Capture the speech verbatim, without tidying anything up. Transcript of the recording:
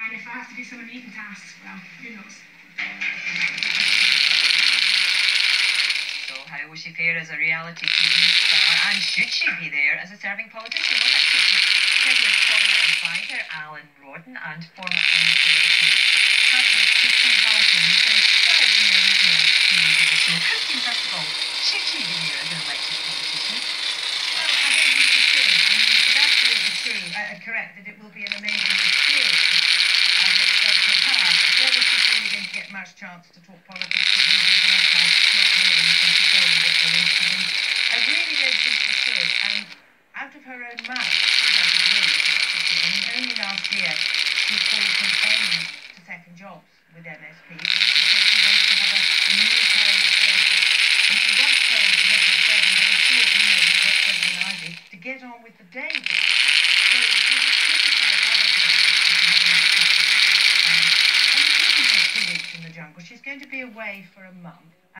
And if I have to do some of the eating tasks, well, who knows. So how will she fare as a reality T V star, and should she be there as a serving politician? Well, let's take you previous former advisor Alan Rodden and former M P of the Cabinet Christine Halton, who's been described in the original series of the show. Christine, first of all, should she be there as an elected politician? Well, I don't think she should. I mean, it's absolutely true, uh, correct, that it will be an amazing experience as it does for her. Whether she's really going to get much chance to talk politics, it will be broadcast, not more than twenty-four what they're interested in. I really don't think she should, and out of her own mouth, she doesn't really think she should. I mean, only last year she called for an end to second jobs with M S Ps, and she said she wants to have a, a new kind of policy. And she once told Nicola Sturgeon, I'm sure you know this better than I do, to get on with the day job. So she has criticised other politicians for having that kind of um, and it isn't just two weeks in the jungle. She's going to be away for a month.